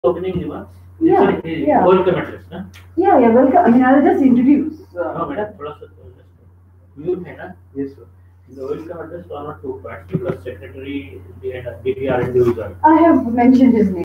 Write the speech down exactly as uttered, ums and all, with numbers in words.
opening remarks? Yeah, Sorry, yeah. welcome address, ना? Yeah, yeah, welcome. I mean, I'll just introduce. Uh, No, madam, that- थोड़ा सा mute है ना? Yes, sir. In the welcome address, one or two parts because secretary, the D P R individual. I have mentioned his name.